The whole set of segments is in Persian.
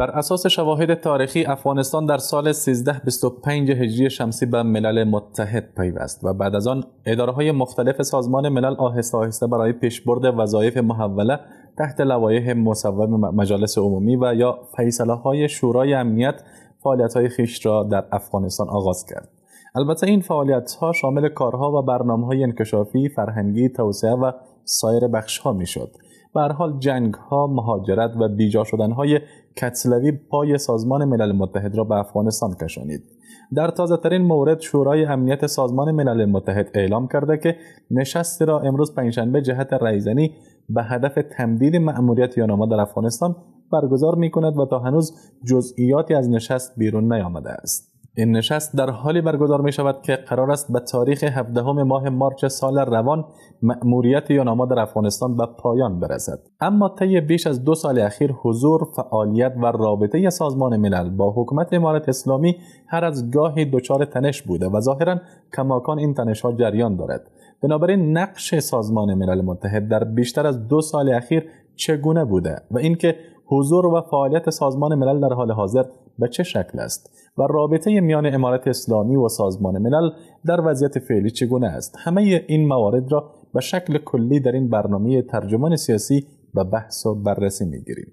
بر اساس شواهد تاریخی افغانستان در سال 1325 هجری شمسی به ملل متحد پیوست و بعد از آن اداره‌های مختلف سازمان ملل آهسته آهسته برای پیشبرد وظایف محوله تحت لوایح مصوب مجالس عمومی و یا فیصله‌های شورای امنیت فعالیت‌های خویش را در افغانستان آغاز کرد. البته این فعالیت‌ها شامل کارها و برنامه‌های انکشافی، فرهنگی، توسعه و سایر بخش‌ها می‌شد. به هر حال جنگ‌ها، مهاجرت و بیجا شدن‌های کتسلوی پای سازمان ملل متحد را به افغانستان کشانید. در تازه‌ترین مورد شورای امنیت سازمان ملل متحد اعلام کرده که نشستی را امروز پنجشنبه جهت رایزنی به هدف تمدید مأموریت یوناما در افغانستان برگزار می‌کند و تا هنوز جزئیاتی از نشست بیرون نیامده است. این نشست در حالی برگزار می شود که قرار است به تاریخ 17 ماه مارچ سال روان مأموریت یوناما در افغانستان به پایان برسد. اما طی بیش از 2 سال اخیر حضور، فعالیت و رابطه سازمان ملل با حکومت امارت اسلامی هر از گاهی دچار تنش بوده و ظاهراً کماکان این تنش‌ها جریان دارد. بنابراین نقش سازمان ملل متحد در بیشتر از 2 سال اخیر چگونه بوده و اینکه حضور و فعالیت سازمان ملل در حال حاضر به چه شکل است و رابطه میان امارت اسلامی و سازمان ملل در وضعیت فعلی چگونه است، همه این موارد را به شکل کلی در این برنامه ترجمان سیاسی به بحث و بررسی می‌گیریم.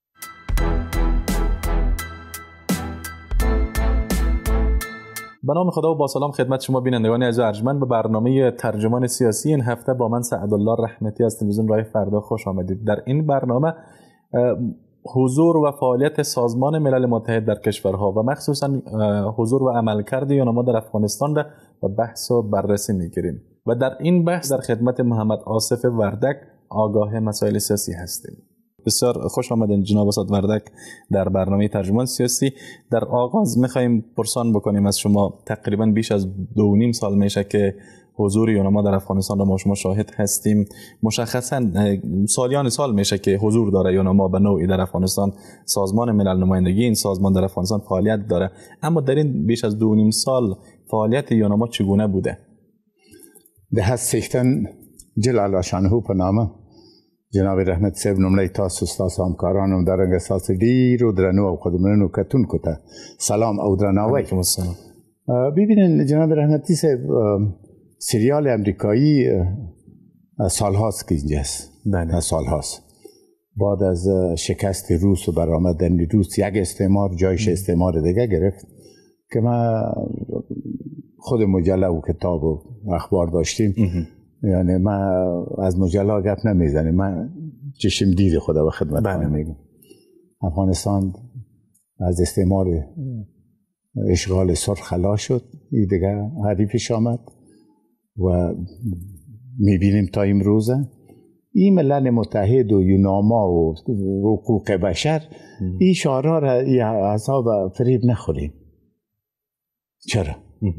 به نام خدا و با سلام خدمت شما بینندگان عزیز و ارجمند به برنامه ترجمان سیاسی این هفته با من سعدالله رحمتی از تلویزیون رای فردا خوش آمدید. در این برنامه حضور و فعالیت سازمان ملل متحد در کشورها و مخصوصا حضور و عملکرد یوناما در افغانستان را به بحث و بررسی می‌گیریم و در این بحث در خدمت محمد آصف وردک آگاه مسائل سیاسی هستیم. بسیار خوش آمدین جناب استاد وردک در برنامه ترجمان سیاسی. در آغاز می‌خوایم پرسان بکنیم از شما، تقریبا بیش از 2.5 سال میشه که حضور یوناما در افغانستان را ما شما شاهد هستیم. مشخصا سالیان سال میشه که حضور داره یوناما به نوعی در افغانستان. سازمان ملل نمایندگی این سازمان در افغانستان فعالیت داره، اما در این بیش از 2.5 سال فعالیت یوناما چگونه بوده؟ ده هستیختن جلال شانهو په نامه جناب رحمت صاحب نمړی تاسو ستاسو همکارانو درنګ اساس ډیر درنو او قدمنو کتونکو ته سلام او درناوی. ببینید جناب رحمتی صاحب سریال امریکایی سالهاست که اینجاست. بله. سالهاست بعد از شکست روس و برآمدن روس یک استعمار جایش استعمار دیگه گرفت که ما خود مجله و کتاب و اخبار داشتیم. یعنی ما از مجله گپ نمیزنیم، من چشم دید خدا و خدمت میگم. افغانستان از استعمار اشغال سرخ خلاص شد، این دیگه حریفش آمد و میبینیم تا امروزه این ملل متحد و یوناما و حقوق بشر این شعارها را عذاب فریب نخوریم. چرا؟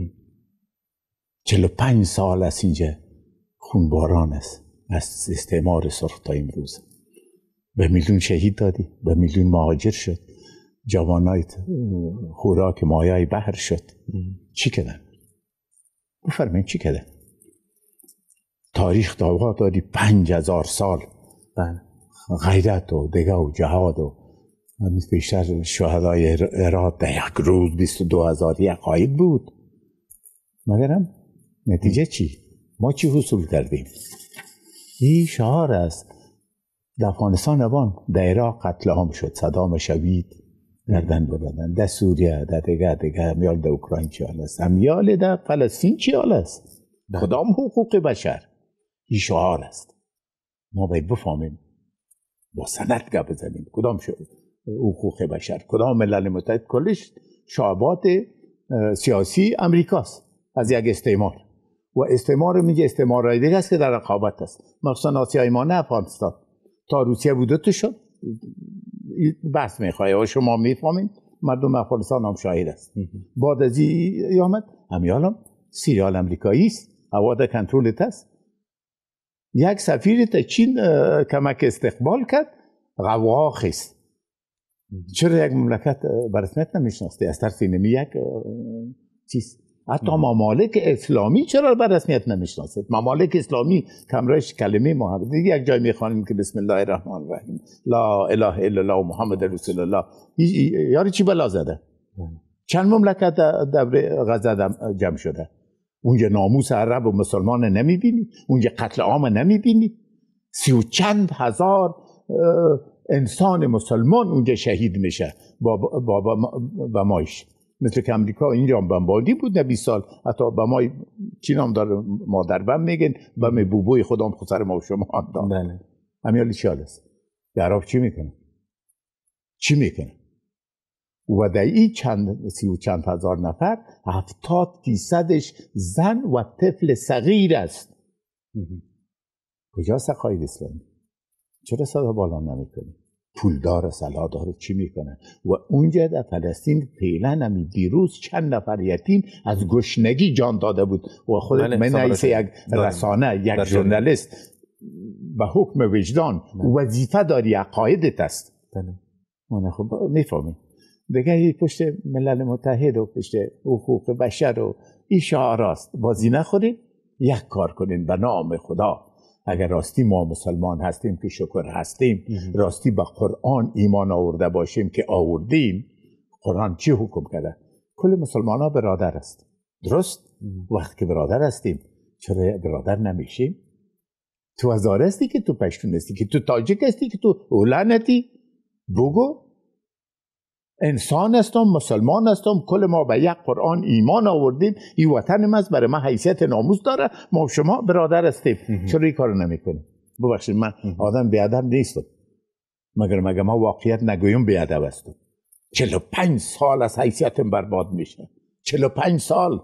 45 سال است اینجا خونباران است از استعمار سرخ تا امروز. به میلیون شهید دادی، به میلیون مهاجر شد، جوانای خوراک مایه بحر شد. چی کردن؟ بفرمایید چی کردن؟ تاریخ داغا دادی 5000 سال غیرت و دیگه و جهاد و بیشتر شهدای هرات در یک روز 22,000 قاید بود. مگرم نتیجه چی؟ ما چی حصول کردیم؟ این شعار است. در افغانستان نبان در عراق قتل عام شد، صدام شوید گردن بردن، در سوریه در دیگه همیال در اوکراین چی حال است، همیال در فلسطین چی حال است. کدام حقوق بشر؟ این شعار است. ما باید بفهمیم، با سند گپ بزنیم کدام حقوق بشر، کدام ملل متحد کلش شعبات سیاسی امریکاست از یک استعمار و استعمار میگه استعمارهای دیگه است که در رقابت است، مخصوصا آسیای ما نه افغانستان تا روسیه بوده تو شد بس میخواه و شما میفهمین مردم افغانستان هم شاهد است. بعد از این آمد همیال سریال امریکایی است، هوا در کنترلت است. یک سفیر تا چین کمک استقبال کرد غواخ است. چرا یک مملکت به رسمیت نمیشناسته از طرف اینمی یک چیز حتی ممالک اسلامی چرا به رسمیت نمیشناسید؟ ممالک اسلامی کمرش کلمه محمد یک جای میخوانیم که بسم الله الرحمن الرحیم لا اله الا الله محمد رسول الله، یاری چی بلا زده؟ چند مملکت در غزه جمع شده؟ اونجا ناموس عرب و مسلمان نمیبینی؟ اونجا قتل عام نمیبینی؟ 30 و چند هزار انسان مسلمان اونجا شهید میشه با مایش. مثل که امریکا اینجا بمبادی بود 20 سال، حتی با ما چی نام داره مادر بم میگن بم بوبوی خودم خسر ما و شما داد. بله. همیالی چی حال است؟ عرب چی میکنه؟ چی میکنه؟ و در این 30 و چند هزار نفر 70% زن و طفل صغیر است. کجاست عقاید اسلامی؟ چرا صدا بالا نمیکنه؟ پولدار سلادار چی میکنه؟ و اونجا در فلسطین فعلا همی دیروز چند نفر یتیم از گشنگی جان داده بود و خود من ایسه یک رسانه یک ژورنالیست به حکم وجدان وظیفه داری عقایدت است. من خب میفهمم دیگه پشت ملل متحد و پشت حقوق بشر و این شعاراست بازی نخوریم. یک کار کنین به نام خدا، اگر راستی ما مسلمان هستیم که شکر هستیم، راستی به قرآن ایمان آورده باشیم که آوردیم. قرآن چی حکم کرده؟ کل مسلمان ها برادر است، درست؟ وقتی که برادر هستیم چرا برادر نمیشیم؟ تو هزار هستی که تو پشتون هستی که تو تاجیک هستی که تو اولانتی بگو انسان هستم، مسلمان هستم، کل ما به یک قرآن ایمان آوردیم، این وطن ما برای ما حیثیت ناموس داره، ما شما برادر هستیم. چرا این کارو نمیکنیم؟ ببخشید من آدم بیادب نیستم، مگر ما واقعیت نگویم بیادب هستم. 45 سال از حیثیتم برباد میشه. 45 سال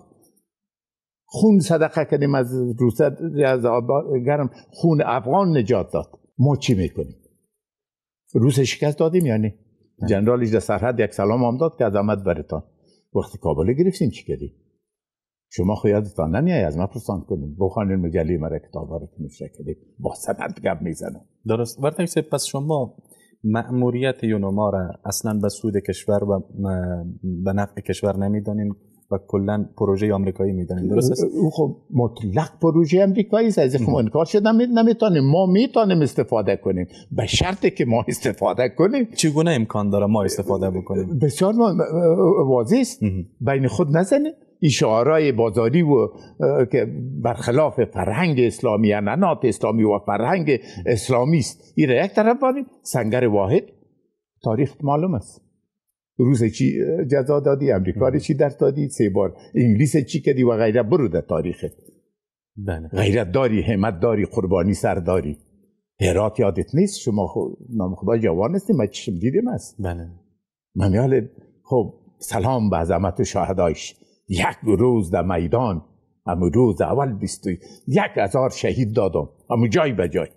خون صدقه کردیم از روسیه، از گرم خون افغان نجات داد. ما چی میکنیم؟ روس شکست دادیم یا نه؟ جنرال اجده سرحد یک سلام هم داد که عظمت برتان. وقتی کابل گرفتیم چی کردیم؟ شما خیادتان نمیایی از من پرسان کنیم، بخوانین مجله مرا کتابا رو نشر کردیم، با سند گپ میزنم. درست. وردک صاحب پس شما مأموریت یونما را اصلا به سود کشور و به نفع کشور نمیدانین و کلا پروژه آمریکایی میدانین، درست است؟ خب مطلق پروژه آمریکایی است، از خب انکار شده نمیتونیم. ما میتونیم استفاده کنیم به شرطی که ما استفاده کنیم. چگونه امکان داره ما استفاده بکنیم؟ بسیار واضح است. بین خود نزنه این شعارهای بازاری و که برخلاف فرهنگ اسلامی، انانات اسلامی و فرهنگ اسلامی است، این را یک طرف باریم. سنگر واحد تاریخ معلوم است. روس چی جزا دادی، امریکا چی درس دادی، 3 بار انگلیس چی کردی و غیره. برو در تاریخت. بله. غیرت داری، همت داری، قربانی سر داری. هرات یادت نیست؟ شما نام خدا جوان هستی، من چشم دیدم است. بله. من میال خب سلام به عظمت شهدایش. یک روز در میدان، همون روز اول 21,000 شهید دادم، همون جای به جای.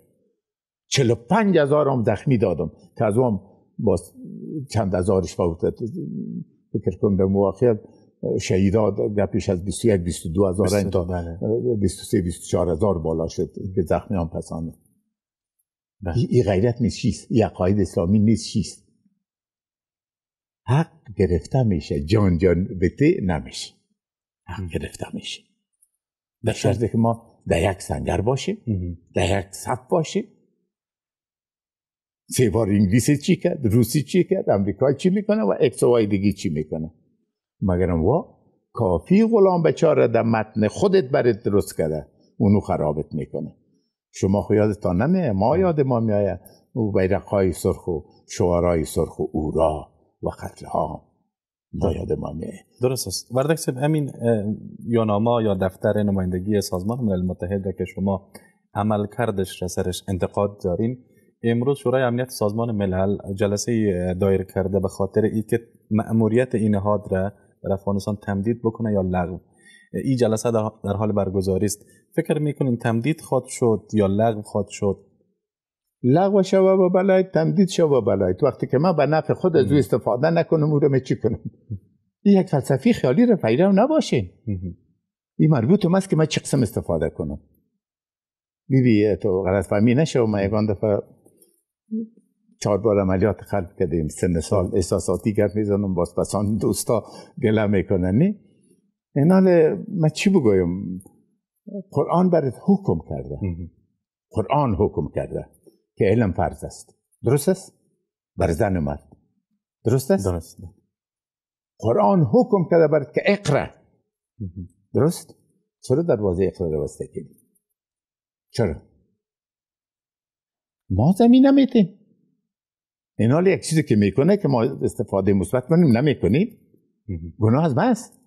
45,000 هم زخمی دادم که از اون باز چند هزارش فوت. فکر کنم در مواقع شهیدات گپیش از 21-22 هزار تا 23-24 هزار بالا شد که زخمی هم پسانه. این غیرت نیست، چیست؟ این عقاید اسلامی نیست، چیست؟ حق گرفته میشه، جان بته نمیشه. حق گرفته میشه به شرطی که ما در یک سنگر باشیم، در یک صف باشیم. 3 بار انگلیسی چی کرد، روسی چی کرد، امریکا چی میکنه و اکس و وای دیگه چی میکنه. مگرم کافی غلام بچاره در متن خودت برات درست کرده، اونو خرابت میکنه. شما یادتان نمیه؟ ما یاد ما میایه او بیرقهای سرخ و شعارهای سرخ و اورا و قتلها ما یاد ما میایه. درست است. وردک صاحب همین یوناما یا دفتر نمایندگی سازمان ملل متحد که شما عمل کردش را سرش انتقاد دارین، امروز شورای امنیت سازمان ملل جلسه دایر کرده به خاطر اینکه مأموریت این نهاد را در افغانستان تمدید بکنه یا لغو. این جلسه در حال برگزاری است. فکر میکنین تمدید خواهد شد یا لغو خواهد شد؟ لغو شوه و بلای، تمدید شوه و بلای. وقتی که من به نفع خود از او استفاده نکنم، او رو چی کنم؟ این یک فلسفی خیالی رو پیرو نباشین. این مربوط است که من چه قسم استفاده کنم. بیبی تو غلط فهمی نشه. من یکان دفعه 4 بار عملیات قلب کردیم، سن سال احساساتی گپ میزنم، باز پسان دوستا گله میکنن. اینا من چی بگویم؟ قرآن برات حکم کرده. قرآن حکم کرده که علم فرض است. درست است؟ بر زن و مرد. درست است؟ درست. قرآن حکم کرده برات که اقرا. درست؟ چرا دروازه اقرا رو بسته کردی؟ چرا؟ ما زمین نمیتیم. این حال یک چیزی که میکنه که ما استفاده مثبت کنیم نمیکنیم، گناه از بس.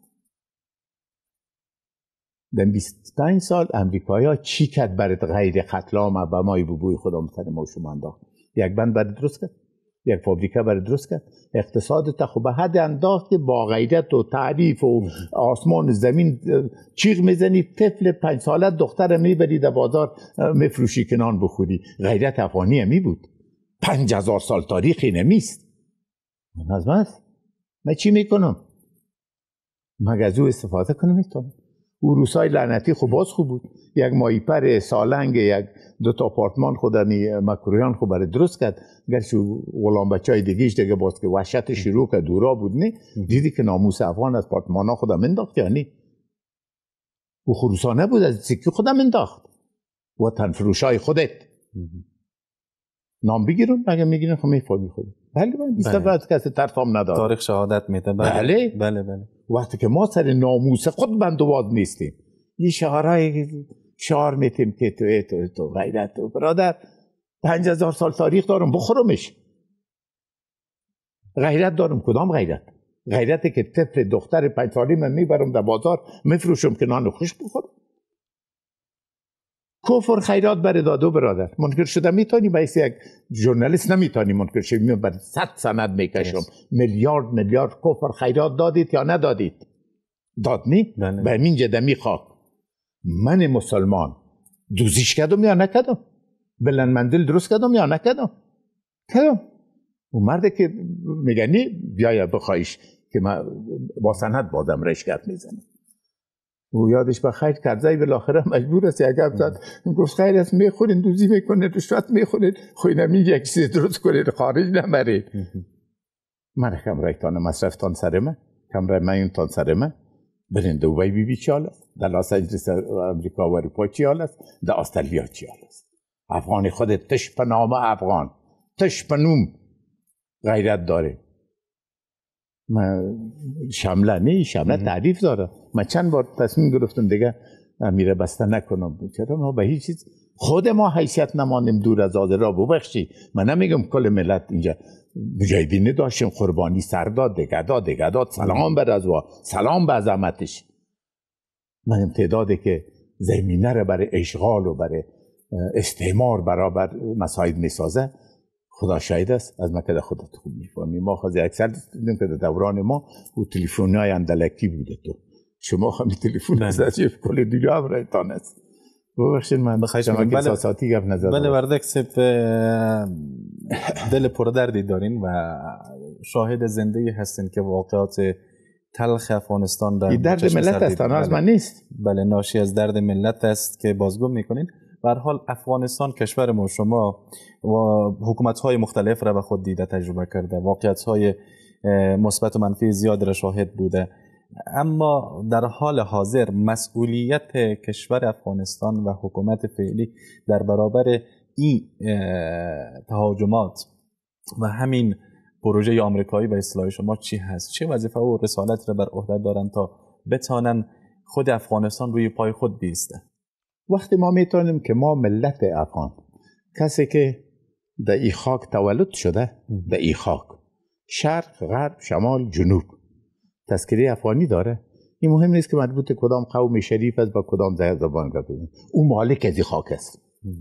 در 25 سال امریکایی چی کرد برات غیر قتل عام و مای بوی خدا متن ما شما انداخت؟ یک بند برات درست کرد، یک فابریکه برات درست کرد، اقتصادت خب به حد انداخت که با غیرت و تعریف و آسمان زمین چیغ میزنی. طفل 5 ساله دختر میبری در بازار میفروشی که نان بخوری. غیرت افغانی می بود. 5000 سال تاریخی نمیست. من از من چی میکنم؟ مگه از او استفاده کنم؟ میتونم. او روسای لعنتی خب باز خوب بود. یک مایپر سالنگ، یک 2 تا آپارتمان خودمی مکرویان خب برای درست کرد. گرچه غلام بچهای دیگهش دیگه باز که وحشت شروع که دورا بود نه، دیدی که ناموس افغان از آپارتمان ها خودم انداخت یا نه؟ او خروسا نبود، از سکی خودم انداخت. وطن فروشای خودت نام بگیرون، اگه میگیرن خب میفهمی خود. بله من 20 بعد کسی طرفم نداد. تاریخ شهادت میده. بله. بله بله. وقتی که ما سر ناموس خود بندواز نیستیم، یه شعار میتیم که تو غیرت تو برادر 5000 سال تاریخ دارم بخورمش. غیرت دارم. کدام غیرت؟ غیرتی که طفل دختر 5 ساله من میبرم در بازار میفروشم که نان خوش بخورم. کفر خیرات بر دادو برادر. منکر شده میتونی بایستی یک ژورنالیست نمیتونی منکر شد. میام بر 100 سند میکشم. میلیارد کفر خیرات دادید یا ندادید؟ دادنی؟ به من جده میخواد. من مسلمان دوزیش کردم یا نکردم؟ بلند مندل درست کردم یا نکردم؟ کردم. اون مرده که میگنی بیاید بخوایش که من با سند بازم رشگت میزنم. او یادش بخیر کرده بالاخره مجبور است یک گپ زد. گفت خیر است میخورین دوزی میکنید رشوت میخورید خوینم یک چیز درست کنید خارج نمرید. من کمرای تان مصرفتان سرمه، کمرای میونتان سرمه. برین دوبای بی چی حال است؟ در لاس آنجلس امریکا و اروپا چی حال است؟ در استرالیا چی حال است؟ افغان خودت تش به نام افغان، تش به نوم غیرت داره. من شمله تعریف داره. من چند بار تصمیم گرفتم دیگه میره بسته نکنم. چرا ما به هیچ چیز خود ما حیثیت نمانیم دور از آزاد ببخشی. من نمیگم کل ملت اینجا مجاهدین داشتیم قربانی سر داد دیگه داد سلام بر ازوا سلام به عظمتش. من تعدادی که زمینه رو برای اشغال و برای استعمار برابر مساعد میسازه خدا شاید است. از مکه خودت خوب میفهمی. ما خواهی اکثر دیدیم که در دوران ما او تلیفون‌های اندلکی بوده. تو شما خواهی تلیفون از جیب کل دیگه هم رایتان است. ببخشید من شما که احساساتی گفت نظر. بله وردک سب دل پردردی دارین و شاهد زنده هستین که واقعات تلخ افغانستان در درد ملت است، از من نیست. بله ناشی از درد ملت است که بازگو میکنین. به هر حال افغانستان کشور ما شما و حکومت‌های مختلف را به خود دیده تجربه کرده، واقعیت‌های مثبت و منفی زیاد را شاهد بوده، اما در حال حاضر مسئولیت کشور افغانستان و حکومت فعلی در برابر این تهاجمات و همین پروژه آمریکایی به اصطلاح شما چی هست؟ چه وظیفه و رسالت را بر عهده دارن تا بتانن خود افغانستان روی پای خود بیسته؟ وقتی ما میتونیم که ما ملت افغان، کسی که در ای خاک تولد شده، در ای خاک شرق، غرب، شمال، جنوب تذکره افغانی داره، این مهم نیست که مربوط کدام قوم شریف است با کدام زبان گفتن، او مالک از ای خاک است.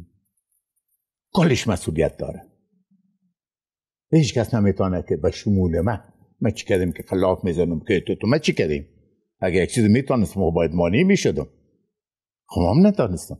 کلش مسئولیت داره. هیچ کس نمیتونه که به شمول من چی کردیم که خلاف میزنم که تو من چی کردیم؟ اگه یک چیز میتونستم باید مانی میشدم. خب هم نتانستم.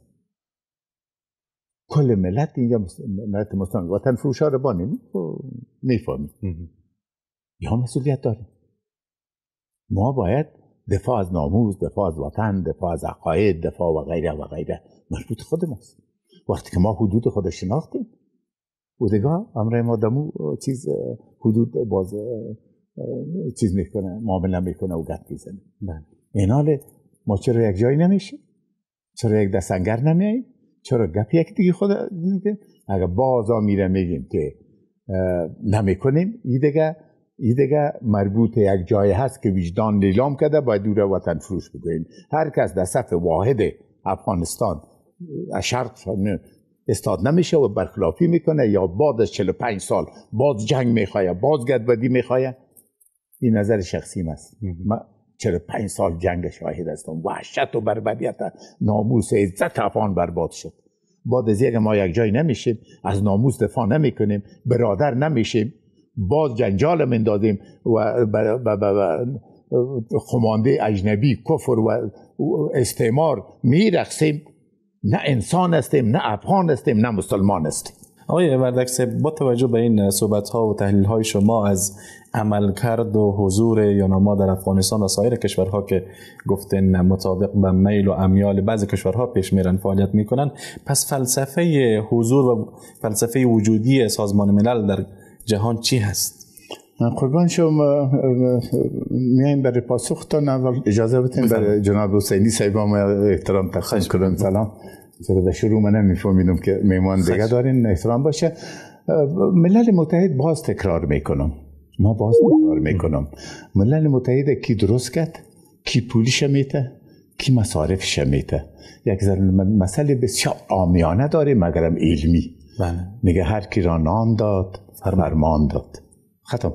کل ملت اینجا ملت مسلمان وطن فروشا رو بانیم میفهمی. یا مسئولیت داریم. ما باید دفاع از ناموس، دفاع از وطن، دفاع از عقاید، دفاع و غیره و غیره مربوط خود ماست. وقتی که ما حدود خود شناختیم و دیگه امر ما دمو چیز حدود باز چیز میکنه، معامله میکنه و گپ میزنه. این حال ما چرا یک جای نمیشیم؟ چرا یک دستنگر نمیاییم؟ چرا گپ یک دیگه خود اگر بازا میره میگیم که نمیکنیم، این دیگه مربوط یک جای هست که وجدان لیلام کرده باید دور وطن فروش بگوییم. هر کس در صف واحد افغانستان شرق استاد نمیشه و برخلافی میکنه یا بعد از 45 سال باز جنگ میخواه، باز گدبدی میخواه. این نظر شخصی است. من 45 سال جنگ شاهد هستم. وحشت و بربریت، ناموس عزت افغان برباد شد. بعد از یک ما یک جای نمیشیم، از ناموس دفاع نمیکنیم، برادر نمیشیم، باز جنجال مندازیم و خمانده اجنبی کفر و استعمار میرقصیم. نه انسان هستیم، نه افغان هستیم، نه مسلمان هستیم. آقای وردک، با توجه به این صحبت‌ها و تحلیل‌های شما از عملکرد و حضور یوناما در افغانستان و سایر کشورها که گفتن مطابق به میل و امیال بعضی کشورها پیش میرن فعالیت میکنن، پس فلسفه حضور و فلسفه وجودی سازمان ملل در جهان چی هست؟ قربان شما، میایم برای پاسختان. اول اجازه بدین برای جناب حسینی صاحب احترام تقدیم کنم. سلام. چرا در شروع من نمیفهمیدم که میمان دیگه دارین، احترام باشه. ملل متحد باز تکرار میکنم، ملل متحد کی درست کرد، کی پولش میته، کی مصارفش میته. یک مسئله بسیار عامیانه داره مگرم علمی. میگه هر کی را نان داد فرمان داد. ختم.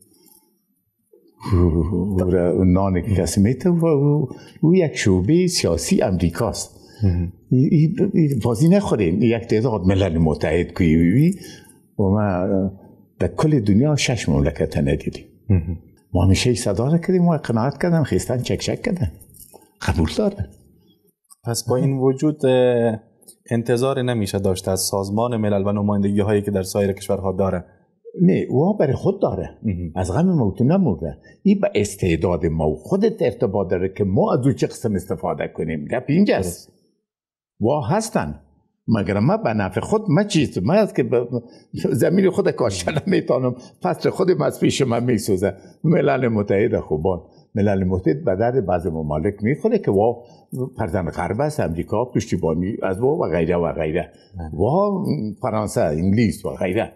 نان که کسی میته و او یک شعبه سیاسی امریکاست. بازی نخورین. یک تعداد ملل متحد که و ما در کل دنیا 6 مملکت ندیدیم. ما همیشه صدا را کردیم و قناعت کردن، خیستن چک کردن، قبول دارن. پس با این وجود انتظار نمیشه داشت از سازمان ملل و نمایندگی هایی که در سایر کشورها داره؟ نه، او برای خود داره. از غم موت نمورده. این به استعداد ما و خودت ارتباط داره که ما از چه قسم استفاده کنیم. گپ اینجاست. وا هستن مگر ما به نفع خود ما چیست؟ ما از که زمین خود کاشته نمیتونم، فصل خودم از پیش من میسوزه. ملل متحد خوبان، ملل متحد به درد بعض ممالک میخوره که وا پرزن غرب است، امریکا پشتیبانی از وا و غیره و غیره، وا فرانسه، انگلیس و غیره.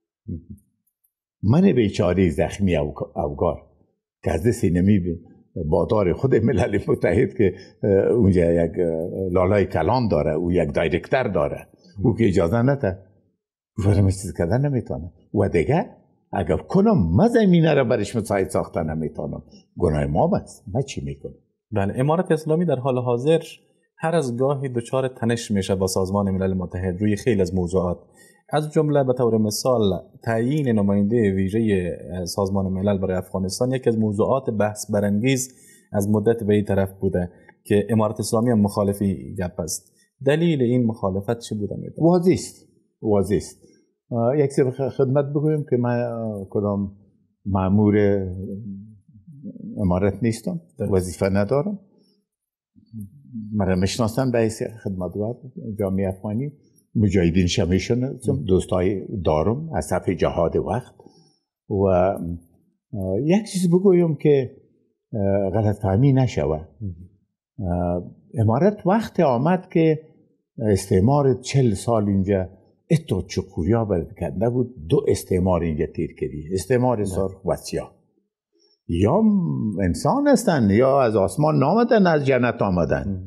من بیچاره زخمی افغان که از دست نمی بادار خود ملل متحد که اونجا یک لالای کلان داره، او یک دایرکتر داره، او که اجازه نده فرمش چیز کردن نمیتونه. و دیگه اگر کنم ما زمینه را برش مساعد ساختن نمیتونم، گناه ما بست. ما چی میکنم؟ بله، امارت اسلامی در حال حاضر هر از گاهی دچار تنش میشه با سازمان ملل متحد روی خیلی از موضوعات، از جمله به طور مثال تعیین نماینده ویژه سازمان ملل برای افغانستان یکی از موضوعات بحث برانگیز از مدت به این طرف بوده که امارت اسلامی هم مخالفی گپ است. دلیل این مخالفت چی بوده؟ واضح است. یک سر خدمت بگویم که من کدام مأمور امارت نیستم، وظیفه ندارم. من میشناسم به حیث خدمتگار جامعه افغانی، مجاهدین شمیشون دوستای دارم از صف جهاد وقت. و یک چیز بگویم که غلط فهمی نشوه. امارت وقت آمد که استعمار 40 سال اینجا اتو چکوریا برکنده بود. 2 استعمار اینجا تیر کردی، استعمار سرخ و سیاه. یا انسان هستن یا از آسمان نامدن، از جنت آمدن.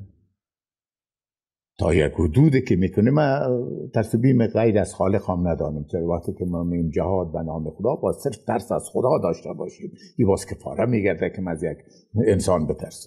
تا یک حدودی که میکنه من ترسبیم غیر از خالق هم ندانم. چرا وقتی که ما میگیم جهاد به نام خدا با صرف ترس از خدا داشته باشیم، این باز کفاره میگرده که من از یک انسان بترسم.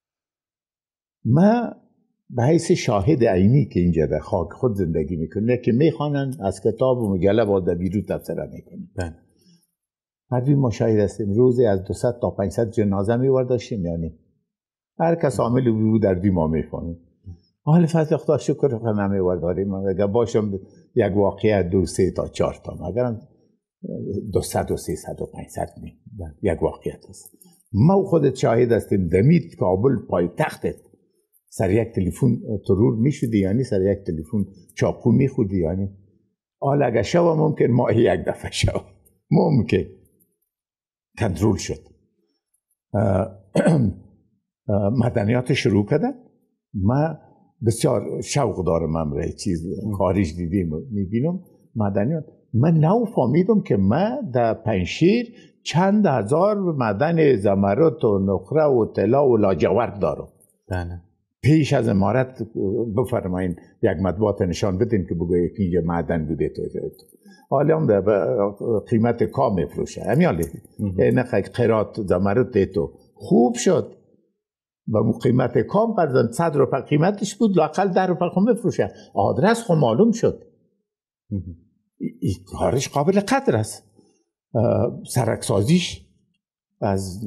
من به حیث شاهد عینی که اینجا در خاک خود زندگی میکنه که میخوانن از کتاب و مجله باز در بیرون تفسیر میکنن. مردم ما شاهد هستیم روزی از 200 تا 500 جنازه میورداشتیم. یعنی هر کس عامل بود در دی ما میفهمیم. حال فضل خدا شکر کنم میورداریم. اگر باشم یک واقعه 2 3 تا 4 تا، اگر 200 و 300 و 500 یک واقعیت است. ما خودت شاهد هستیم. دمید کابل پایتختت سر یک تلفن ترور میشدی، یعنی سر یک تلفن چاقو میخوردی. یعنی حالا اگر شو ممکن ما یک دفعه شو ممکن کنترل شد. مدنیات شروع کردن. من بسیار شوق دارم امره چیز خارج دیدیم میبینم مدنیات. من نو فهمیدم که من در پنجشیر چند هزار معدن زمرد و نقره و طلا و لاجورد دارم. بله. پیش از امارت بفرمایین یک مطبوعات نشان بدین که بگویید که اینجا معدن بوده تو. حالا هم در قیمت کام میفروشه همیالی نه قیرات زمرد تو خوب شد و قیمت کام پردن 100 روپه قیمتش بود لاقل 10 روپه خون بفروشه. آدرس خون معلوم شد. این کارش قابل قدر است. سرکسازیش از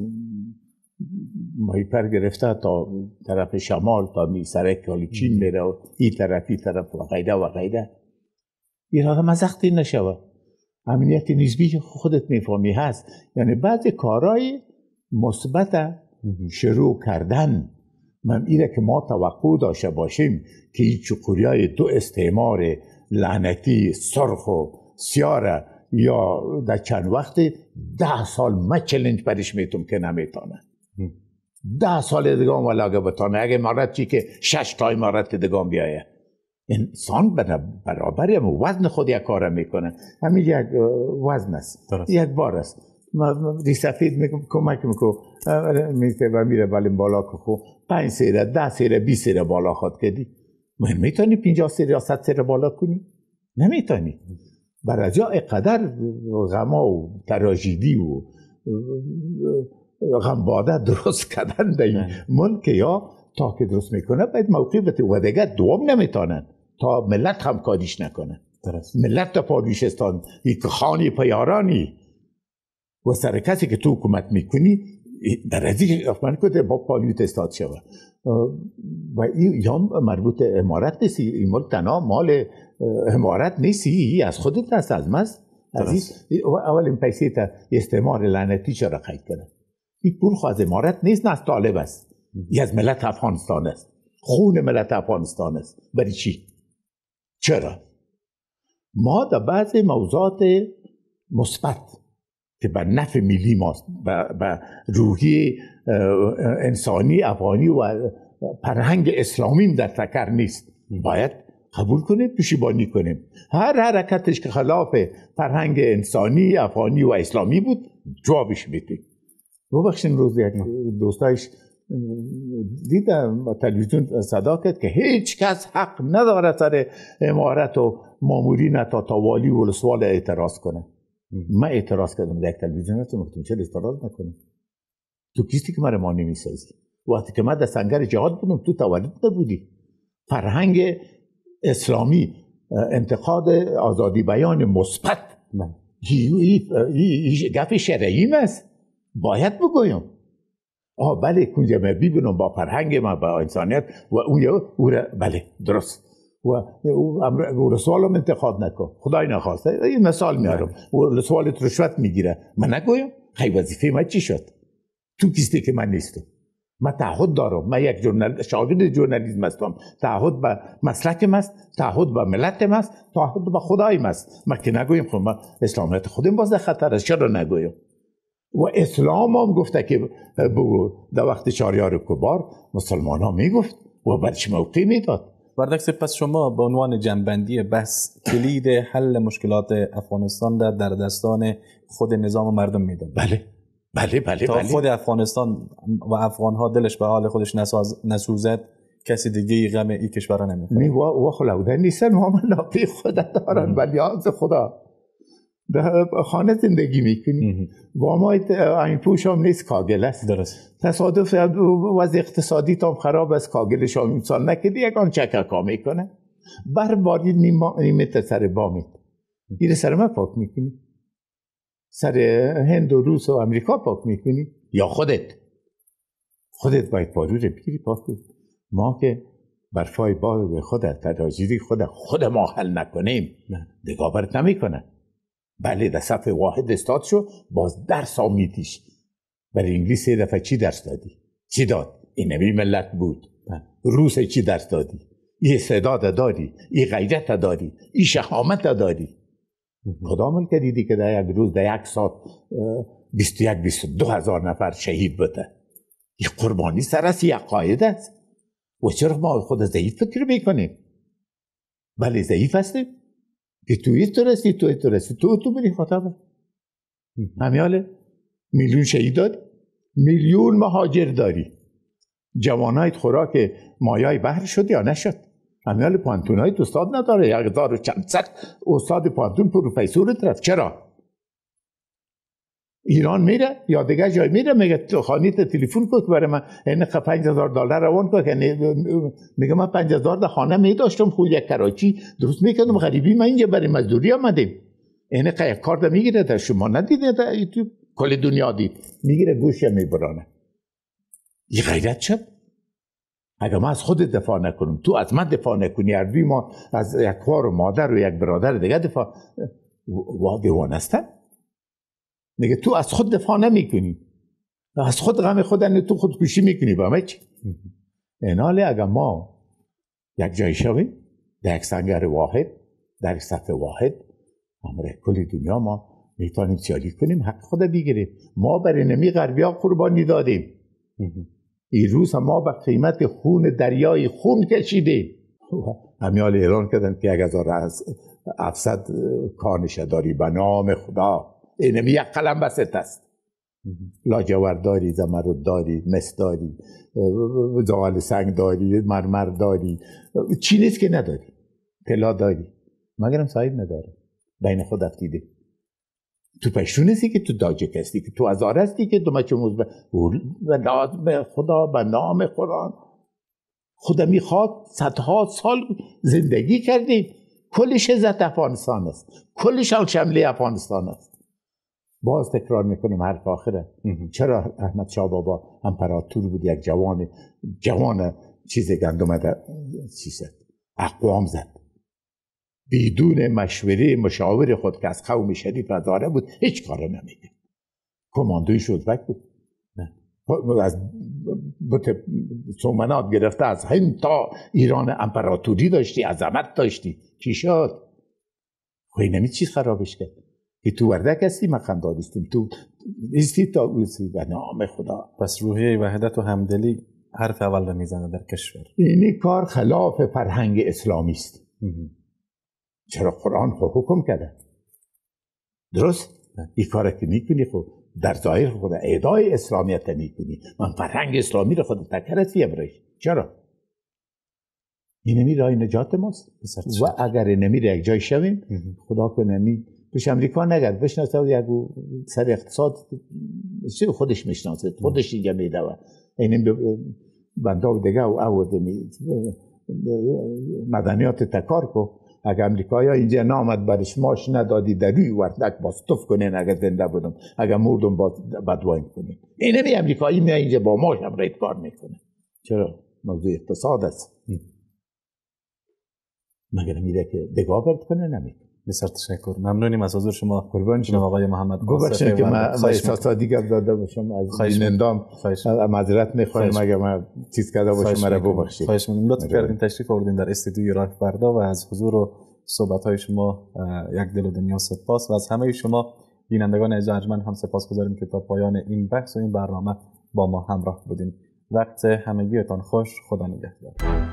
مایپر گرفته تا طرف شمال تا سرک چین میره و این طرف و غیره و غیره. این آدم مزختی نشوه. امنیت نسبی خودت میفهمی هست. یعنی بعضی کارهای مثبت شروع کردن. من ایره که ما توقع داشته باشیم که این چقوریای دو استعمار لعنتی سرخ و سیاره یا در چند وقت 10 سال ما چلنج برش میتونم که نمیتونه. 10 سال دیگه ولاگه بتانه. اگه امارت چی که 6 تا امارت دیگه بیایه. انسان برابر وزن خود یک کار میکنه. همین یک وزن است. یک بار است. دی سفید کمک میکنه میره ولی بالا که 5 سیره 10 سیره 20 سیره بالا خود کردی. من میتونی 50 سیره یا 100 سیره بالا کنی؟ نمیتونی. برای جا اقدر غما و تراژدی و غمباده درست کردن در این ملک یا تا که درست میکنه باید موقع بده و دیگه دوام نمیتونن تا ملت هم کادیش نکنه. ملت تا پادیشستان یک خانی پیارانی و سر کسی که تو حکومت میکنی در ازی افمان کنه با پالیوت استاد شوه و این یا مربوط امارت نیستی. این ملک تنها مال امارت نیستی. از خودت هست از مست عزیز. اول این پیسی تا استعمار لعنتی چرا قید کنه. این پول خواهد امارت نیست نه از طالب است. این از ملت افغانستان است. خون ملت افغانستان است. برای چی؟ چرا؟ ما در بعض موضوعات مثبت که بر نفع ملی ماست به روحی انسانی افغانی و فرهنگ اسلامی در تکر نیست باید قبول کنیم پشیبانی کنیم. هر حرکتش که خلاف فرهنگ انسانی افغانی و اسلامی بود جوابش میدیم. ببخشین روز یک دوستایش دیدم تلویزیون صدا کرد که هیچ کس حق نداره سر امارت و مامورین تا والی و ولسوال اعتراض کنه. من اعتراض کردم در یک تلویزیون گفتم چرا اعتراض نکنم؟ تو کیستی که مرا ما نمیسازی؟ وقتی که من در سنگر جهاد بودم تو تولد نبودی. فرهنگ اسلامی انتقاد آزادی بیان مثبت گپ شرعی است باید بگویم. بله کنجا من ببینم با فرهنگ من با انسانیت و اون بله درست و رسوالم انتقاد نکن خدای نخواسته. این مثال میارم رسوالت رشوت میگیره من نگویم خیلی وظیفه من چی شد؟ تو کیستی که من نیستم. من تعهد دارم. من یک شاگرد ژورنالیسم هستم. تعهد به مسلکم است، تعهد به ملتم است، تعهد به خدایم است. من که نگویم خب من اسلامیت خودم باز خطر است. چرا نگویم؟ و اسلام هم گفته که در وقت شهریار کبار مسلمان ها میگفت و برش موقع میداد. وردک پس شما به عنوان جنبندی بحث کلید حل مشکلات افغانستان در دستان خود نظام و مردم میداد. بله تا خود افغانستان و افغانها دلش به حال خودش نسوزد کسی دیگه غم این کشور نمیخوره. و خلاودن نیستن معامله پی خدا دارن ولی از خدا در خانه زندگی میکنی و ما این پوش هم نیست کاگل است. درست. تصادف وضع اقتصادی تام خراب است کاگلش هم امسال نکردی یکان چکرکا میکنه برباری نیمتر سر بامی گیر سر من پاک میکنی سر هند و روس و امریکا پاک میکنی یا خودت باید بارو رو بگیری پاک کنی. ما که برفای بار خودت تراژدی خود ما حل نکنیم دیگه برت نمیکنه. بله در صف واحد استاد شو باز درس آمیدیش. برای انگلیس 3 دفعه چی درس دادی؟ چی داد؟ این نمی ملت بود. روس چی درس دادی؟ این استعداد داری، این غیرت داری، این شهامت داری. کدام که دیدی که در یک روز در یک ساعت 21-22 هزار نفر شهید بوده؟ این قربانی سر از یک قاعده است. و چرا ما خود ضعیف فکر میکنیم؟ بله ضعیف هستیم که توی تو رسی تو بری خطابه. همیاله میلیون شهید داری، میلیون مهاجر داری، جوانایت خوراک مایای بحر شد یا نشد؟ همیاله پانتونایت استاد نداره، 1000 و چند صد استاد پانتون پروفسورت رفت. چرا؟ ایران میره یا دیگه جای میره میگه تو خانیت تلفن کن برای من این $5000 روان کن. میگه من 5000 در خانه میداشتم خود یک کراچی درست میکردم، غریبی من اینجا برای مزدوری آمدیم. این کار میگیره در شما ندیده در یوتیوب کل دنیا دید میگیره گوشه میبرانه. این غیرت شد. اگر ما از خود دفاع نکنیم تو از من دفاع نکنی، هر ما از یک خوار و مادر و یک برادر دیگه دفاع دیوانستن. میگه تو از خود دفاع نمیکنی، از خود غم خودن تو خودکشی میکنی. با همه چی این حاله اگر ما یک جای شویم در یک سنگر واحد در یک صف واحد همراه کل دنیا ما میتونیم سیالی کنیم، حق خود بگیریم. ما برای نمی غربیا قربانی دادیم، این روز ما به قیمت خون دریای خون کشیدیم. همیال اعلان کردن که 1700 کارنشه داری به نام خدا. اینمی یک قلم بسط است. لاجورد داری، زمرد داری، مس داری، زغال سنگ داری، مرمر داری، چی نیست که نداری. طلا داری مگرم صاحب نداره. بین خود افتیده تو پشتون هستی که تو داجک هستی که تو هزار هستی که تو مچموز به خدا به نام قرآن. خدا میخواد صدها سال زندگی کردیم، کلش عزت افغانستان است، کلش شمله افغانستان است. باز تکرار میکنم حرف آخره. چرا احمد شاه بابا امپراتور بود، یک جوان چیز گندم اقوام زد بدون مشوره مشاور خود که از قوم شریف هزاره بود هیچ کار نمیکرد. کماندوی شوزبک بود، از سومنات گرفته از هند تا ایران امپراتوری داشتی، عظمت داشتی. چی شد؟ خوی نمی چیز خرابش کرد که تو وردک هستی من خندادیستم تو ایستی تا اوسی به نام خدا. پس روحیه وحدت و همدلی حرف اول رو میزنه در کشور. اینی کار خلاف فرهنگ اسلامی است. چرا قرآن حکم کرده درست؟ این کار که میکنی خود در ظاهر خود اعدای اسلامیت میکنی، من فرهنگ اسلامی رو خود تکرت برای. چرا؟ این نمی رای نجات ماست. و اگر نمی یک جای شویم خدا کنه پیش امریکا نگرد بشناسه و یک سر اقتصاد خودش میشناسه، خودش اینجا میدوه. این بنده و دیگه و مدنیات تکار کو. اگر امریکایی اینجا نامد برش ماش ندادی در روی وردک باز توف کنین، اگر زنده بودم اگر مردم باز بدواین کنین. این نمی امریکایی می اینجا با ماش هم رید کار میکنه. چرا؟ موضوع اقتصاد است. مگر میره که دگاه برد کنه نمیکنه. بسیار تشکر، ممنونیم از حضور شما. قربان جناب آقای محمد گفتم که من احساسات دیگر داده باشم از بینندام معذرت میخوایم اگر من چیز کرده باشم مرا ببخشید. خواهش می‌کنم. لطف کردین تشریف آوردین در استودیوی راهبردا و از حضور و صحبت‌های شما یک دل و دنیا سپاس و از همه شما بینندگان ارجمند هم سپاسگزاریم که تا پایان این بحث و این برنامه با ما همراه بودین. وقت همگیتان خوش. خدا نگهدار.